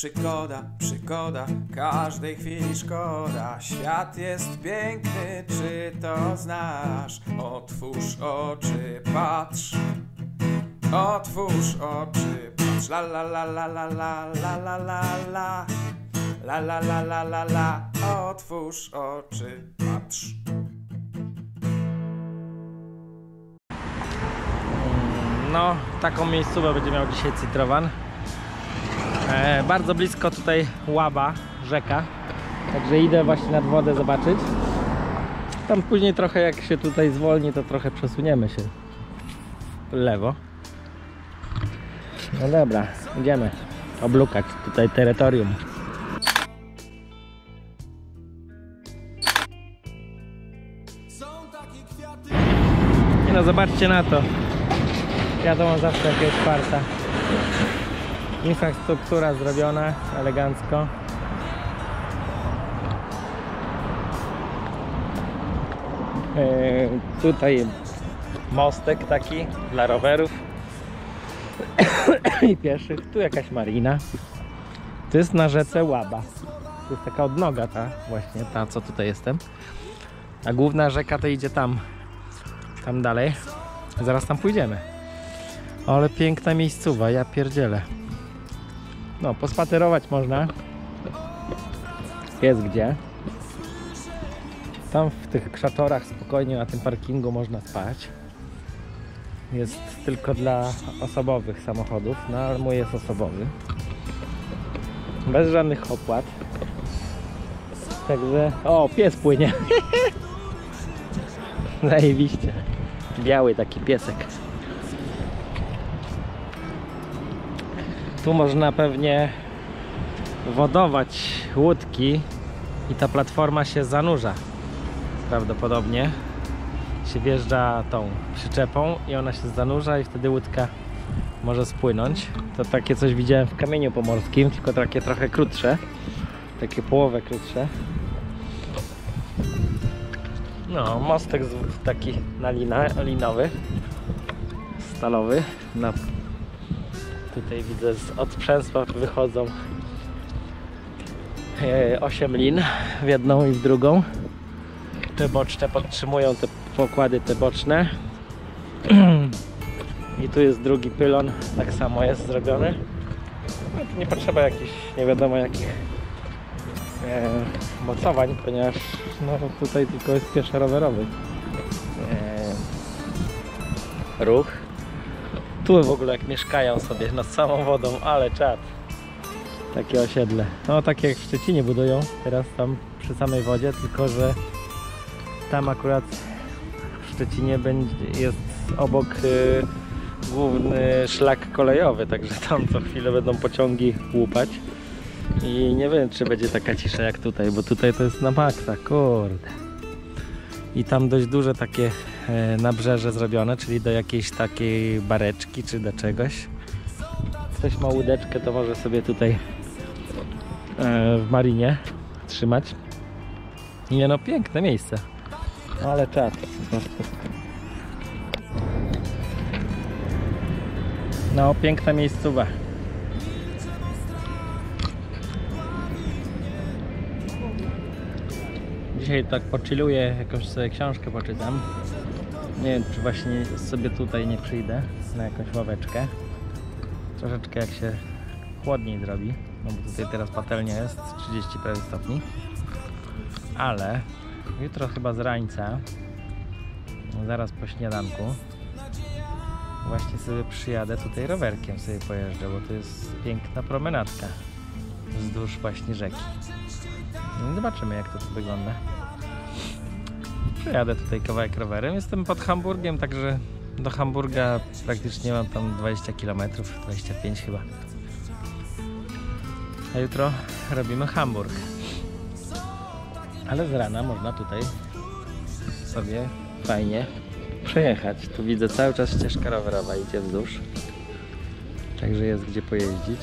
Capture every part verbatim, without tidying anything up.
Przygoda, przygoda, każdej chwili szkoda. Świat jest piękny, czy to znasz? Otwórz oczy, patrz. Otwórz oczy, patrz. La la la la la la la la la la. La la la la la la. Otwórz oczy, patrz. No, taką miejscówkę będzie miał dzisiaj Citrowan. E, bardzo blisko tutaj Łaba, rzeka. Także idę właśnie nad wodę zobaczyć. Tam później trochę jak się tutaj zwolni, to trochę przesuniemy się w lewo. No dobra, idziemy oblukać tutaj terytorium. Nie no, zobaczcie na to. Wiadomo, zawsze jak jest czwarta. Infrastruktura zrobiona elegancko. Yy, tutaj mostek taki dla rowerów i pieszych. Tu jakaś marina. To jest na rzece Łaba. To jest taka odnoga ta właśnie, ta co tutaj jestem. A główna rzeka to idzie tam. Tam dalej. Zaraz tam pójdziemy. Ale piękna miejscowa, ja pierdzielę. No, pospacerować można. Jest gdzie. Tam w tych krzaczorach spokojnie na tym parkingu można spać. Jest tylko dla osobowych samochodów, no ale mój jest osobowy. Bez żadnych opłat. Także... O, pies płynie. Zajebiście. Biały taki piesek. Tu można pewnie wodować łódki i ta platforma się zanurza. Prawdopodobnie się wjeżdża tą przyczepą i ona się zanurza i wtedy łódka może spłynąć. To takie coś widziałem w Kamieniu Pomorskim, tylko takie trochę krótsze. Takie połowę krótsze. No, mostek taki na lina, linowy, stalowy. Na, tutaj widzę, z, od przęsła wychodzą osiem lin w jedną i w drugą. Te boczne podtrzymują te pokłady te boczne. I tu jest drugi pylon, tak samo jest zrobiony. No, tu nie potrzeba jakichś nie wiadomo jakich e, mocowań, ponieważ no, tutaj tylko jest pieszo-rowerowy e, ruch. Tu w ogóle jak mieszkają sobie nad samą wodą, ale czad. Takie osiedle. No takie jak w Szczecinie budują teraz tam przy samej wodzie, tylko że tam akurat w Szczecinie będzie, jest obok y, główny szlak kolejowy, także tam co chwilę będą pociągi łupać. I nie wiem, czy będzie taka cisza jak tutaj, bo tutaj to jest na maksa, kurde. I tam dość duże takie e, nabrzeże zrobione, czyli do jakiejś takiej bareczki, czy do czegoś. Ktoś ma łódeczkę, to może sobie tutaj e, w marinie trzymać. I nie no, piękne miejsce. Ale czad po prostu. No, piękna miejscowa. Dzisiaj tak pochilluję, jakąś sobie książkę poczytam. Nie wiem, czy właśnie sobie tutaj nie przyjdę na jakąś ławeczkę. Troszeczkę jak się chłodniej zrobi, no bo tutaj teraz patelnia jest trzydzieści prawie stopni. Ale jutro chyba z rańca, zaraz po śniadanku, właśnie sobie przyjadę tutaj rowerkiem sobie pojeżdżę, bo to jest piękna promenadka wzdłuż właśnie rzeki. No i zobaczymy jak to tu wygląda. Przyjadę tutaj kawałek rowerem. Jestem pod Hamburgiem, także do Hamburga praktycznie mam tam dwadzieścia kilometrów, dwadzieścia pięć chyba. A jutro robimy Hamburg. Ale z rana można tutaj sobie fajnie przejechać. Tu widzę cały czas ścieżka rowerowa idzie wzdłuż. Także jest gdzie pojeździć.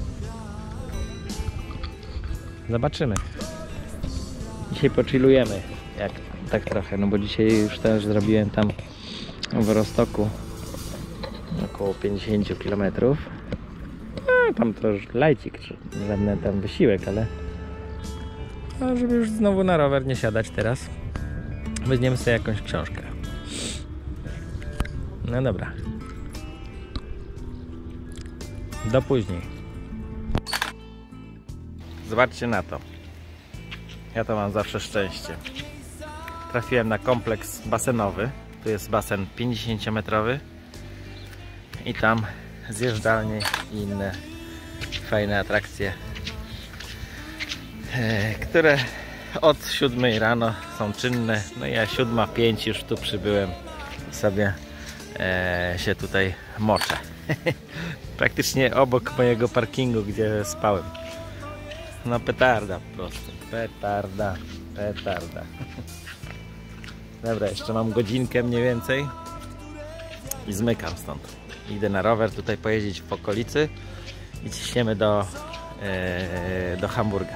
Zobaczymy. Dzisiaj pochillujemy, jak tak trochę, no bo dzisiaj już też zrobiłem tam w Rostoku około pięćdziesiąt kilometrów. tam to już lajcik, czy żadny tam wysiłek, ale no, żeby już znowu na rower nie siadać teraz, weźmiemy sobie jakąś książkę. No dobra. Do później. Zobaczcie na to. Ja to mam zawsze szczęście. Trafiłem na kompleks basenowy. Tu jest basen pięćdziesięciometrowy i tam zjeżdżalnie i inne fajne atrakcje, które od siódmej rano są czynne. No ja siódma pięć już tu przybyłem i sobie e, się tutaj moczę. Praktycznie obok mojego parkingu, gdzie spałem. No petarda po prostu. Petarda. Petarda. Dobra, jeszcze mam godzinkę mniej więcej i zmykam stąd. Idę na rower tutaj pojeździć w okolicy i ciśniemy do, e, do Hamburga.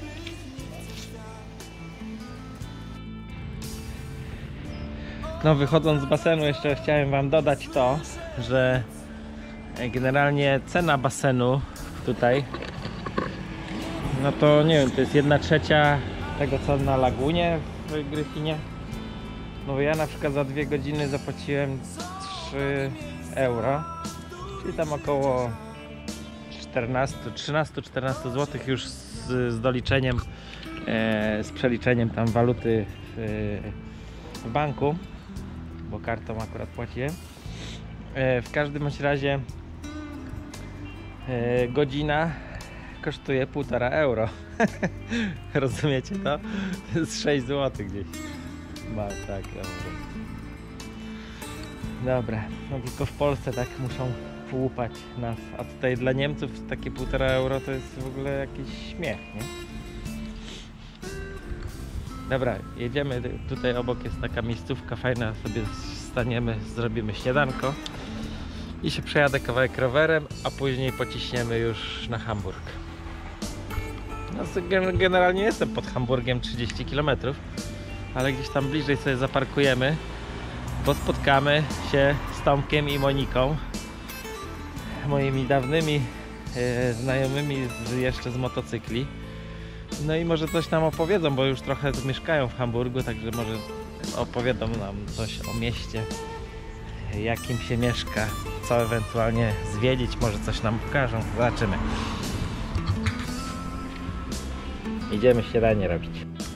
No, wychodząc z basenu jeszcze chciałem wam dodać to, że generalnie cena basenu tutaj, no to nie wiem, to jest jedna trzecia tego co na Lagunie w Gryfinie. No ja na przykład za dwie godziny zapłaciłem trzy euro, czyli tam około czternaście, trzynaście czternaście złotych już z, z doliczeniem, e, z przeliczeniem tam waluty w, w banku, bo kartą akurat płaciłem. E, w każdym bądź razie e, godzina kosztuje półtora euro. Rozumiecie to? To jest sześć złotych gdzieś. Ma, tak, ja dobra, no tylko w Polsce tak muszą łupać nas, a tutaj dla Niemców takie półtora euro to jest w ogóle jakiś śmiech, nie? Dobra, jedziemy, tutaj obok jest taka miejscówka fajna, sobie staniemy, zrobimy śniadanko i się przejadę kawałek rowerem, a później pociśniemy już na Hamburg. No, generalnie jestem pod Hamburgiem trzydzieści kilometrów, ale gdzieś tam bliżej sobie zaparkujemy, bo spotkamy się z Tomkiem i Moniką, moimi dawnymi e, znajomymi z, jeszcze z motocykli. No i może coś nam opowiedzą, bo już trochę tu mieszkają w Hamburgu, także może opowiedzą nam coś o mieście, jakim się mieszka, co ewentualnie zwiedzić, może coś nam pokażą. Zobaczymy. Idziemy śniadanie robić.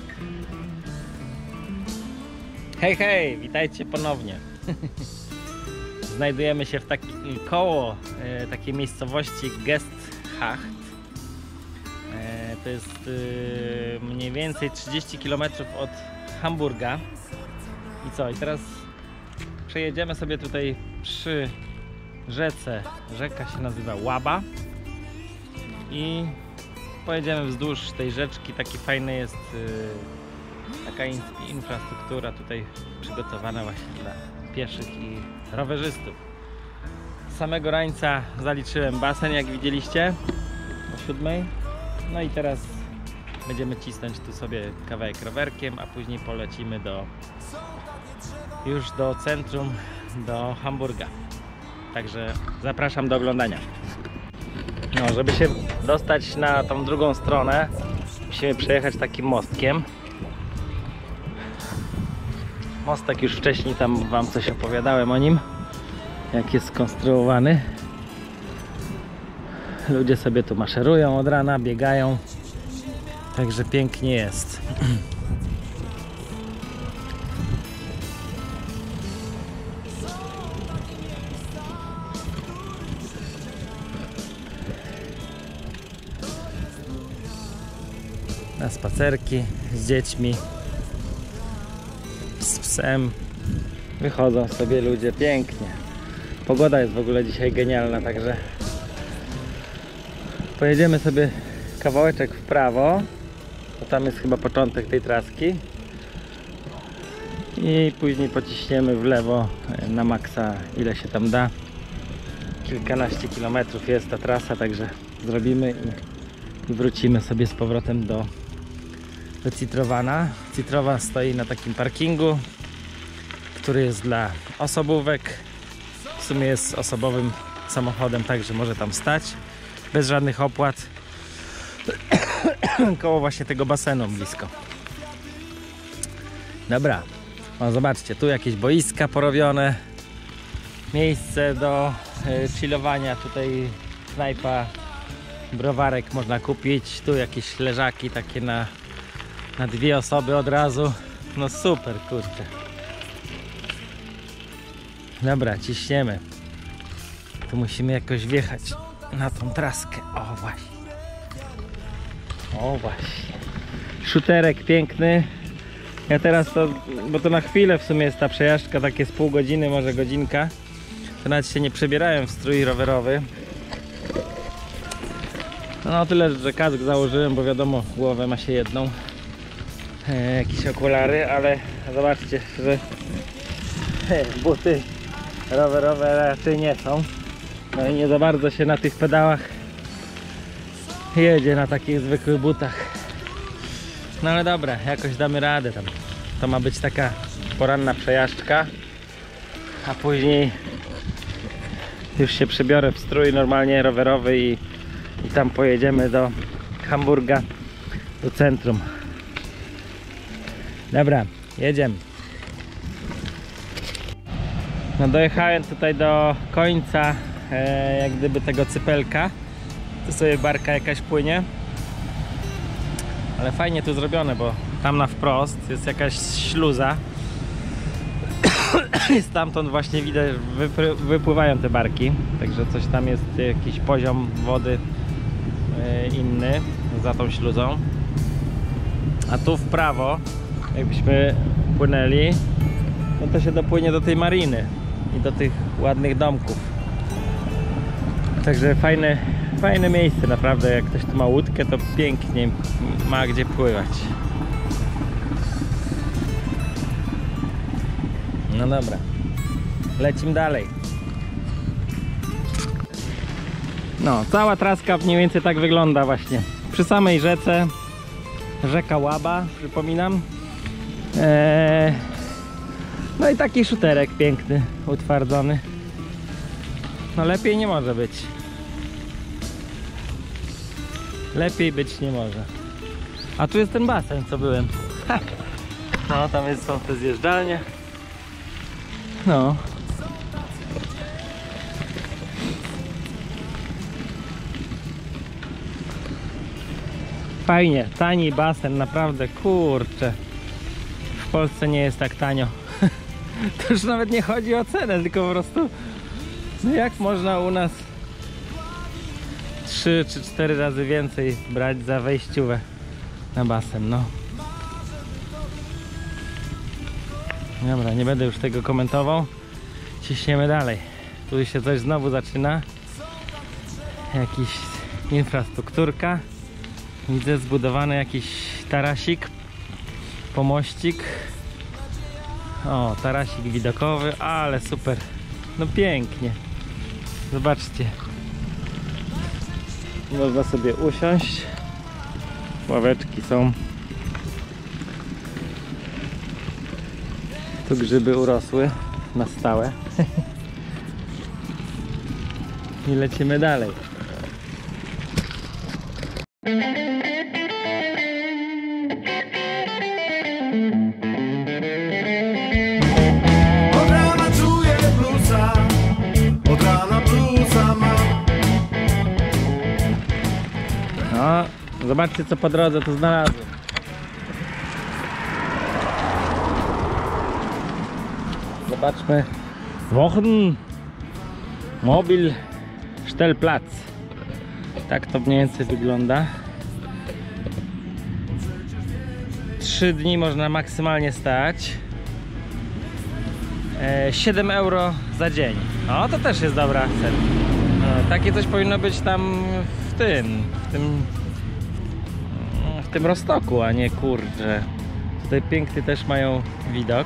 Hej, hej, witajcie ponownie. Znajdujemy się w taki, koło e, takiej miejscowości Geesthacht. E, to jest e, mniej więcej trzydzieści kilometrów od Hamburga. I co? I teraz przejedziemy sobie tutaj przy rzece. Rzeka się nazywa Łaba. I pojedziemy wzdłuż tej rzeczki. Taki fajny jest e, taka in, infrastruktura tutaj przygotowana właśnie dla pieszych i rowerzystów. Z samego rańca zaliczyłem basen, jak widzieliście, o siódmej. No i teraz będziemy cisnąć tu sobie kawałek rowerkiem, a później polecimy do już do centrum, do Hamburga. Także zapraszam do oglądania. No, żeby się dostać na tą drugą stronę, musimy przejechać takim mostkiem. Mostek już wcześniej tam wam coś opowiadałem o nim, jak jest skonstruowany. Ludzie sobie tu maszerują od rana, biegają, także pięknie jest. Na spacerki z dziećmi, z psem wychodzą sobie ludzie pięknie. Pogoda jest w ogóle dzisiaj genialna, także pojedziemy sobie kawałeczek w prawo, bo tam jest chyba początek tej traski, i później pociśniemy w lewo na maksa, ile się tam da. Kilkanaście kilometrów jest ta trasa, także zrobimy i wrócimy sobie z powrotem do do Citrowana. Citrowan stoi na takim parkingu, który jest dla osobówek. W sumie jest osobowym samochodem, także może tam stać. bez żadnych opłat, koło właśnie tego basenu blisko. Dobra, o, zobaczcie, tu jakieś boiska porobione, miejsce do y, chillowania, tutaj knajpa, browarek można kupić, tu jakieś leżaki takie na, na dwie osoby od razu. No super, kurczę. Dobra, ciśniemy. Tu musimy jakoś wjechać na tą traskę. O właśnie. O właśnie. Szuterek piękny. Ja teraz to, bo to na chwilę w sumie jest ta przejażdżka, takie z pół godziny, może godzinka. To nawet się nie przebierałem w strój rowerowy. No tyle, że kask założyłem, bo wiadomo, głowę ma się jedną. E, jakieś okulary, ale zobaczcie, że e, buty rowerowe raczej nie są. No i nie za bardzo się na tych pedałach jedzie na takich zwykłych butach. No ale dobra, jakoś damy radę tam. To ma być taka poranna przejażdżka, a później już się przebiorę w strój normalnie rowerowy i, i tam pojedziemy do Hamburga, do centrum. Dobra, jedziemy. No dojechałem tutaj do końca e, jak gdyby tego cypelka. Tu sobie barka jakaś płynie. Ale fajnie tu zrobione, bo tam na wprost jest jakaś śluza. I stamtąd właśnie widać, wypływają te barki. Także coś tam jest, jakiś poziom wody e, inny za tą śluzą. A tu w prawo, jakbyśmy płynęli, no to się dopłynie do tej mariny i do tych ładnych domków. Także fajne, fajne miejsce naprawdę. Jak ktoś tu ma łódkę, to pięknie ma gdzie pływać. No dobra, lecimy dalej. No, cała traska mniej więcej tak wygląda właśnie. Przy samej rzece, rzeka Łaba, przypominam. Eee, no i taki szuterek piękny, utwardzony. No lepiej nie może być. Lepiej być nie może. A tu jest ten basen, co byłem. Ha. No, tam jest, są te zjeżdżalnie. No. Fajnie, tani basen, naprawdę, kurczę. W Polsce nie jest tak tanio. To już nawet nie chodzi o cenę, tylko po prostu no jak można u nas trzy czy cztery razy więcej brać za wejściówę na basen, no. Dobra, nie będę już tego komentował. Ciśniemy dalej. Tu się coś znowu zaczyna. Jakiś infrastrukturka. Widzę zbudowany jakiś tarasik, pomościk. O, tarasik widokowy, ale super. No pięknie. Zobaczcie. Można sobie usiąść. Ławeczki są. Tu grzyby urosły na stałe. I lecimy dalej. Od rana czuję bluesa, od rana bluesa mam. No, zobaczcie co po drodze tu znalazłem. Zobaczmy. Wochen Mobil Stellplatz. Tak to mniej więcej wygląda. Trzy dni można maksymalnie stać. E, siedem euro za dzień. No to też jest dobra cena. No, takie coś powinno być tam w tym, w tym w tym Rostoku, a nie kurczę. Tutaj piękny też mają widok.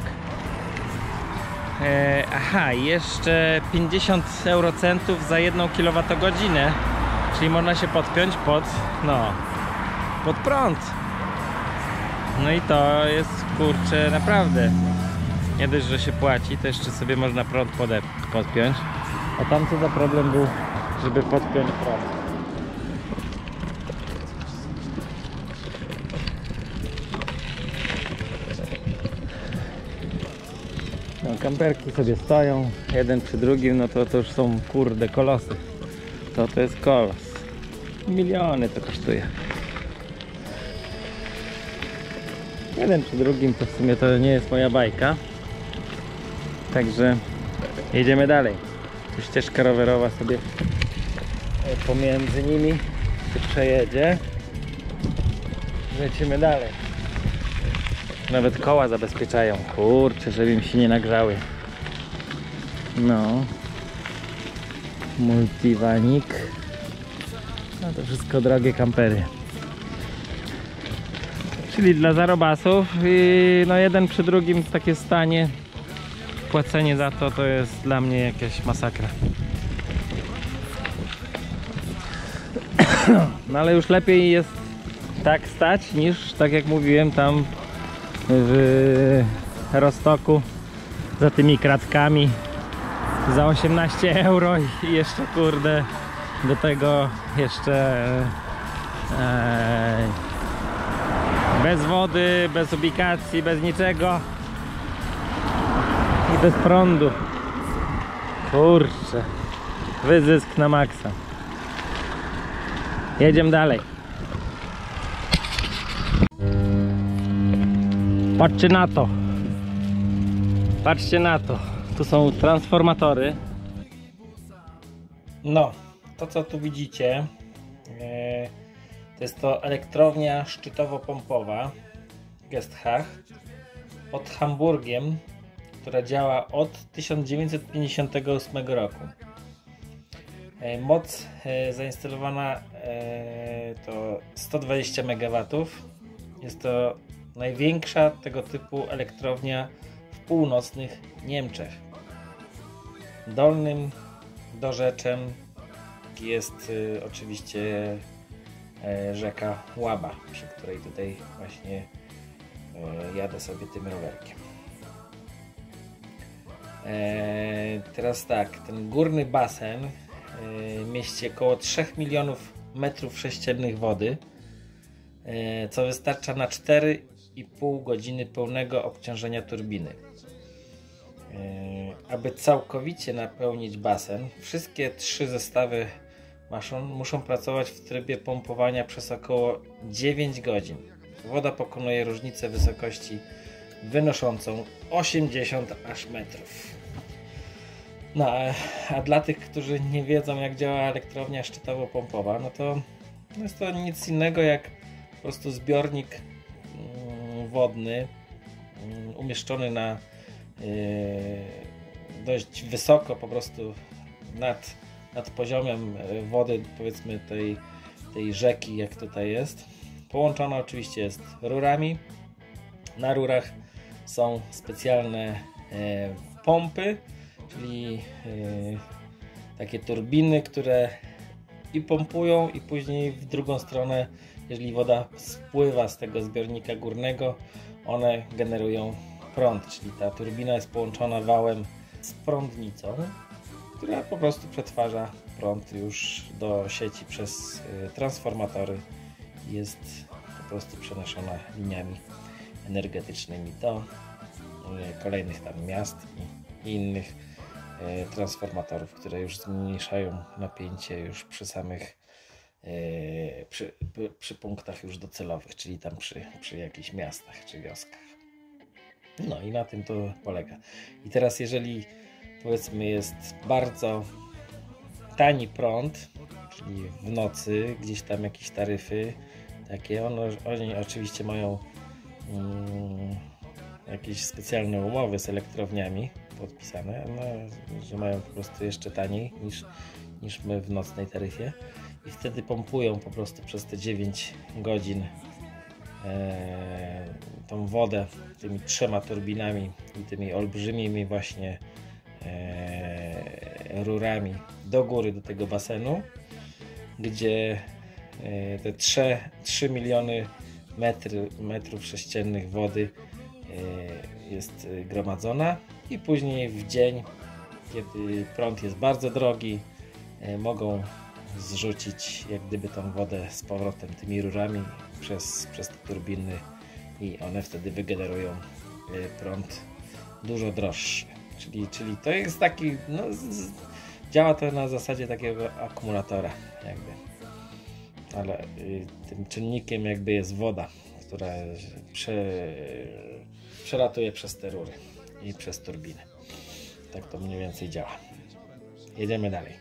E, aha, jeszcze pięćdziesiąt eurocentów za jedną kilowatogodzinę, czyli można się podpiąć pod, no, pod prąd. No i to jest, kurczę, naprawdę nie dość, że się płaci, to jeszcze sobie można prąd podpiąć. A tam co za problem był, żeby podpiąć prąd? kamperki sobie stoją, jeden przy drugim, no to to już są kurde kolosy. To to jest kolos. Miliony to kosztuje. Jeden przy drugim to w sumie to nie jest moja bajka. Także jedziemy dalej. Tu ścieżka rowerowa sobie pomiędzy nimi się przejedzie. Lecimy dalej. Nawet koła zabezpieczają. Kurczę, żeby mi się nie nagrzały. No. Multivanik. No to wszystko drogie kampery. Czyli dla zarobasów i no jeden przy drugim w takie stanie. Płacenie za to to jest dla mnie jakaś masakra. No ale już lepiej jest tak stać niż, tak jak mówiłem, tam w Rostoku za tymi kratkami za osiemnaście euro i jeszcze kurde do tego jeszcze e, bez wody, bez ubikacji, bez niczego i bez prądu. Kurczę, wyzysk na maksa. Jedziemy dalej. Patrzcie na to. Patrzcie na to. Tu są transformatory. No, to co tu widzicie, yy, to jest to elektrownia szczytowo-pompowa Gesthach pod Hamburgiem, która działa od tysiąc dziewięćset pięćdziesiątego ósmego roku. Yy, moc yy, zainstalowana yy, to sto dwadzieścia megawatów. Jest to największa tego typu elektrownia w północnych Niemczech. Dolnym dorzeczem jest y, oczywiście y, rzeka Łaba, przy której tutaj właśnie y, jadę sobie tym rowerkiem. E, teraz tak, ten górny basen y, mieści około trzech milionów metrów sześciennych wody, y, co wystarcza na cztery i pół godziny pełnego obciążenia turbiny. Aby całkowicie napełnić basen, wszystkie trzy zestawy maszyn muszą pracować w trybie pompowania przez około dziewięć godzin. Woda pokonuje różnicę wysokości wynoszącą osiemdziesiąt aż metrów. No a, a dla tych, którzy nie wiedzą, jak działa elektrownia szczytowo-pompowa, no to jest to nic innego jak po prostu zbiornik mm, wodny mm, umieszczony na Yy, dość wysoko, po prostu nad, nad poziomem wody, powiedzmy tej, tej rzeki, jak tutaj jest. Połączona oczywiście jest rurami. Na rurach są specjalne e, pompy, czyli e, takie turbiny, które i pompują, i później w drugą stronę, jeżeli woda spływa z tego zbiornika górnego, one generują prąd, czyli ta turbina jest połączona wałem z prądnicą, która po prostu przetwarza prąd już do sieci przez y, transformatory i jest po prostu przenoszona liniami energetycznymi do y, kolejnych tam miast i, i innych y, transformatorów, które już zmniejszają napięcie już przy samych y, przy, przy, przy punktach już docelowych, czyli tam przy, przy jakichś miastach czy wioskach. No i na tym to polega. I teraz jeżeli powiedzmy jest bardzo tani prąd, czyli w nocy gdzieś tam jakieś taryfy takie, ono, oni oczywiście mają mm, jakieś specjalne umowy z elektrowniami podpisane, no, że mają po prostu jeszcze taniej niż, niż my w nocnej taryfie i wtedy pompują po prostu przez te dziewięć godzin E, tą wodę tymi trzema turbinami i tymi olbrzymimi właśnie e, rurami do góry do tego basenu, gdzie e, te trzy miliony metry, metrów sześciennych wody e, jest gromadzona i później w dzień, kiedy prąd jest bardzo drogi, e, mogą zrzucić jak gdyby tą wodę z powrotem tymi rurami przez, przez te turbiny i one wtedy wygenerują prąd dużo droższy, czyli, czyli to jest taki, no, z, działa to na zasadzie takiego akumulatora jakby, ale y, tym czynnikiem jakby jest woda, która prze, przelatuje przez te rury i przez turbinę. Tak to mniej więcej działa. Jedziemy dalej.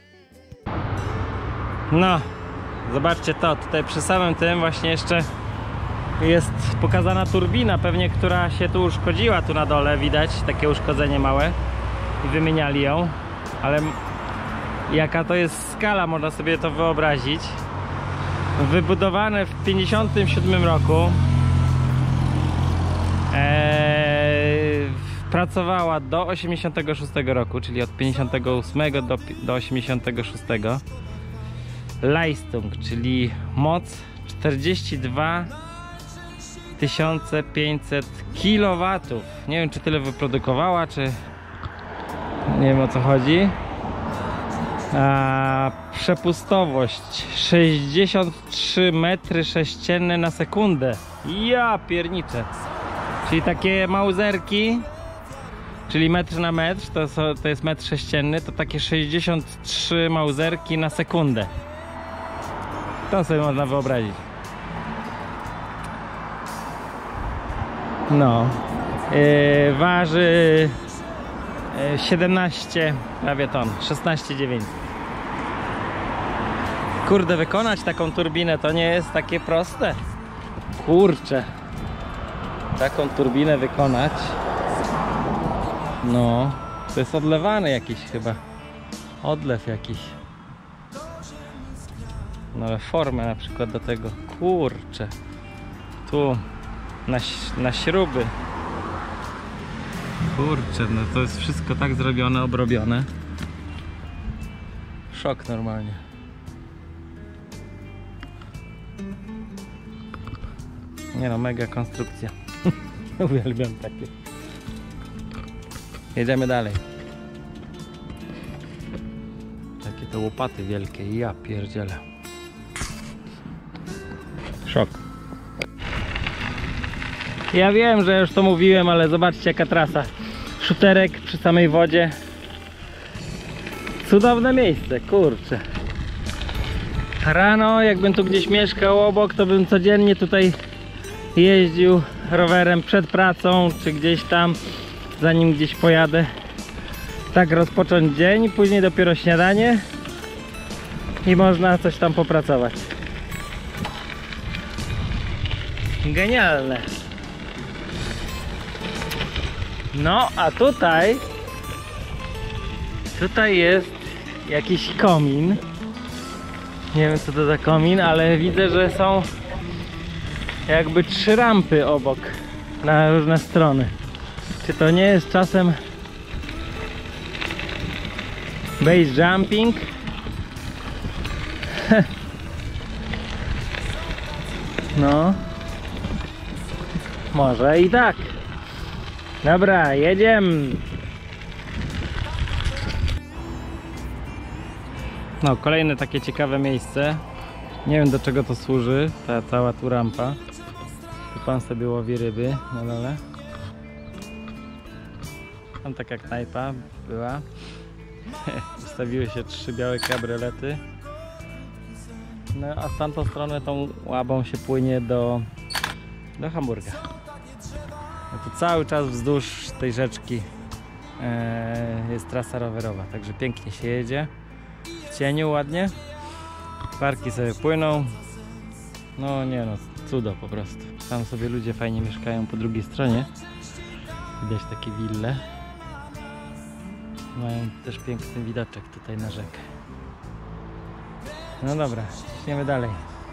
No, zobaczcie to, tutaj przy samym tym właśnie jeszcze jest pokazana turbina, pewnie która się tu uszkodziła, tu na dole widać takie uszkodzenie małe i wymieniali ją, ale jaka to jest skala, można sobie to wyobrazić. Wybudowane w tysiąc dziewięćset pięćdziesiątym siódmym roku, eee, pracowała do osiemdziesiątego szóstego roku, czyli od pięćdziesiątego ósmego do, do osiemdziesiątego szóstego. Leistung, czyli moc czterdzieści dwa tysiące pięćset kilowatów. Nie wiem, czy tyle wyprodukowała, czy nie wiem, o co chodzi. A przepustowość sześćdziesiąt trzy metry sześcienne na sekundę. Ja pierniczę. Czyli takie mauzerki, czyli metr na metr, to, są, to jest metr sześcienny, to takie sześćdziesiąt trzy mauzerki na sekundę. To sobie można wyobrazić. No, yy, waży yy, siedemnaście prawie ton, szesnaście dziewięćset. Kurde, wykonać taką turbinę to nie jest takie proste. Kurczę, taką turbinę wykonać. No, to jest odlewany jakiś chyba, odlew jakiś. No ale formę na przykład do tego, kurczę, tu na, na śruby, kurczę, no to jest wszystko tak zrobione, obrobione. Szok normalnie. Nie no, mega konstrukcja. Uwielbiam takie. Jedziemy dalej. Takie to łopaty wielkie, ja pierdzielę. Szok. Ja wiem, że już to mówiłem, ale zobaczcie jaka trasa. Szuterek przy samej wodzie. Cudowne miejsce, kurczę. Rano, jakbym tu gdzieś mieszkał obok, to bym codziennie tutaj jeździł rowerem przed pracą, czy gdzieś tam, zanim gdzieś pojadę. Tak rozpocząć dzień, później dopiero śniadanie i można coś tam popracować. Genialne. No, a tutaj tutaj jest jakiś komin. Nie wiem, co to za komin, ale widzę, że są jakby trzy rampy obok na różne strony. Czy to nie jest czasem base jumping? No, może i tak. Dobra, jedziemy. No, kolejne takie ciekawe miejsce. Nie wiem, do czego to służy, ta cała tu rampa. Tu pan sobie łowi ryby na dole. Tam taka knajpa była. Ustawiły się trzy białe kabriolety. No, a z tamtą stronę tą łabą się płynie do, do Hamburga. No to cały czas wzdłuż tej rzeczki e, jest trasa rowerowa, także pięknie się jedzie. W cieniu ładnie. Parki sobie płyną. No nie no, cudo po prostu. Tam sobie ludzie fajnie mieszkają po drugiej stronie. Widać takie wille. Mają też piękny widoczek tutaj na rzekę. No dobra, ciśniemy dalej.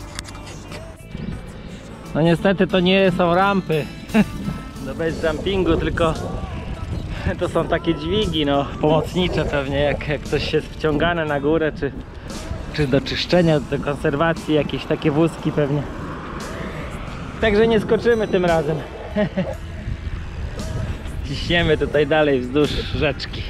No niestety to nie są rampy do base jumpingu, tylko to są takie dźwigi, no pomocnicze pewnie, jak, jak coś jest wciągane na górę, czy, czy do czyszczenia, do konserwacji, jakieś takie wózki pewnie. Także nie skoczymy tym razem. Ciśniemy tutaj dalej wzdłuż rzeczki.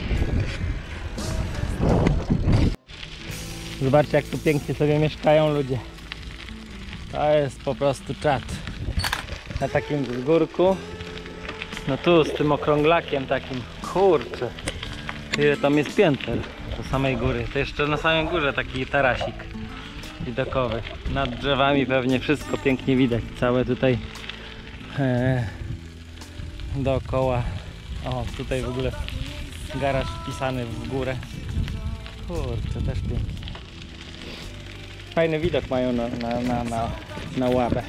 Zobaczcie, jak tu pięknie sobie mieszkają ludzie. To jest po prostu czad. Na takim wzgórku. No tu z tym okrąglakiem takim. Kurczę. Ile tam jest pięter do samej góry. To jeszcze na samej górze taki tarasik widokowy. Nad drzewami pewnie wszystko pięknie widać. Całe tutaj e, dookoła. O, tutaj w ogóle garaż wpisany w górę. Kurczę, też pięknie. Fajny widok mają na, na, na, na, na łabę.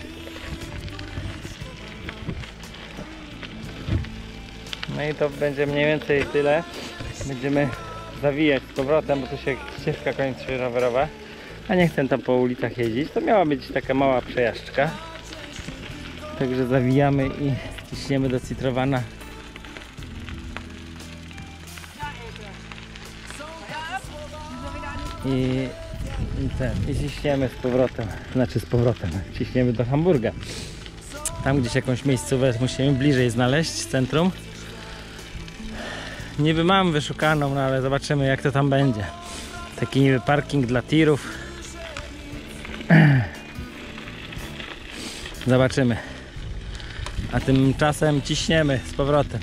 No i to będzie mniej więcej tyle. Będziemy zawijać z powrotem, bo tu się ścieżka kończy rowerowa. A nie chcę tam po ulicach jeździć. To miała być taka mała przejażdżka. Także zawijamy i ciśniemy do Citrowana. I, i ten, i ciśniemy z powrotem. Znaczy z powrotem. Ciśniemy do Hamburga. Tam gdzieś jakąś miejscówkę musimy bliżej znaleźć z centrum. Niby mam wyszukaną, no ale zobaczymy jak to tam będzie. Taki niby parking dla tirów. Zobaczymy. A tymczasem ciśniemy z powrotem.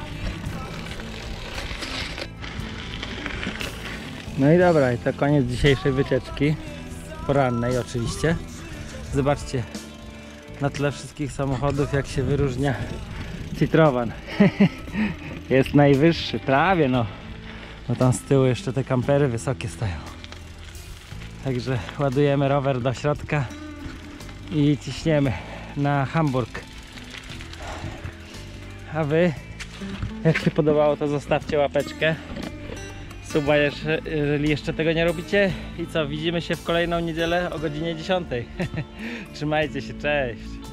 No i dobra, i to koniec dzisiejszej wycieczki. Porannej oczywiście. Zobaczcie na tle wszystkich samochodów jak się wyróżnia Citrowan. Jest najwyższy, prawie no. No tam z tyłu jeszcze te kampery wysokie stoją. Także ładujemy rower do środka i ciśniemy na Hamburg. A wy, jak się podobało, to zostawcie łapeczkę, suba, jeżeli jeszcze tego nie robicie. I co, widzimy się w kolejną niedzielę o godzinie dziesiątej. Trzymajcie się, cześć!